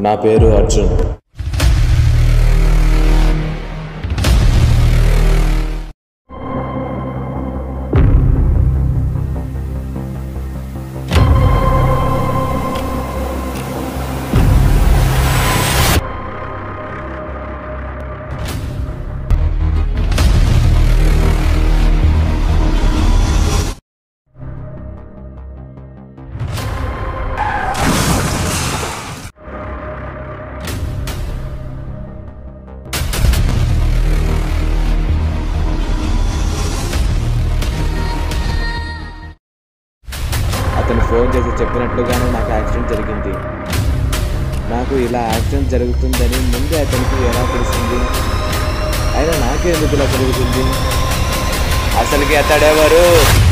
నా పేరు అర్జున్. అతను ఫోన్ చేసి చెప్పినట్లుగానే నాకు యాక్సిడెంట్ జరిగింది. నాకు ఇలా యాక్సిడెంట్ జరుగుతుందని ముందే అతనికి ఎలా తెలిసింది? అయినా నాకే ఎందుకు ఇలా జరుగుతుంది? అసలుకి అతడెవరు?